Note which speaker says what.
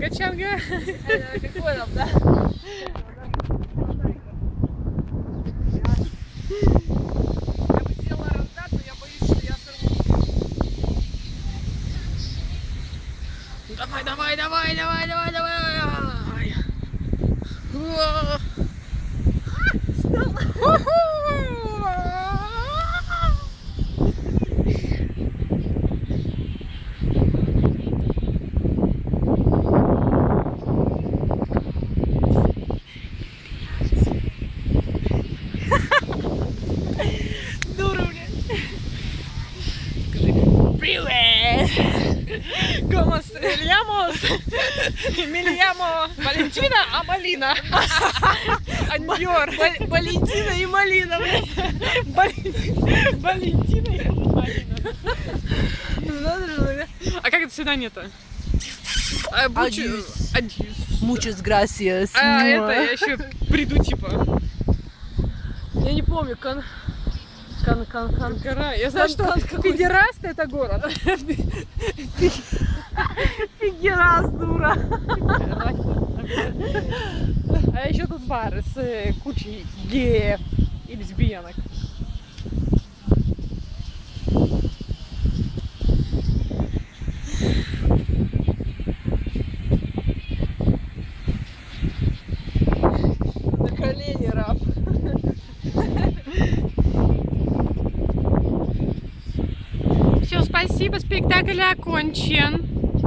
Speaker 1: Чанга-чанга.
Speaker 2: Какой нам, да? Я бы сделала рандат, но я боюсь, что я сорву.
Speaker 1: Давай, давай, давай, давай, давай, давай. Привет! ¿Cómo se llamos? Me llamo Valentina Амалина. Андер.
Speaker 2: Валентина и Малина, блядь.
Speaker 1: Валентина и Амалина. А как это свидание-то?
Speaker 2: Адьюс.
Speaker 1: Адьюс.
Speaker 2: Muchas gracias.
Speaker 1: А это я еще приду типа.
Speaker 2: Я не помню,
Speaker 1: Гора. Я знаю, что Федераст это город.
Speaker 2: Фигерас, дура.
Speaker 1: А еще тут бар с кучей геев и лесбиянок.
Speaker 2: На колени, раб.
Speaker 1: Все, спасибо, спектакль окончен.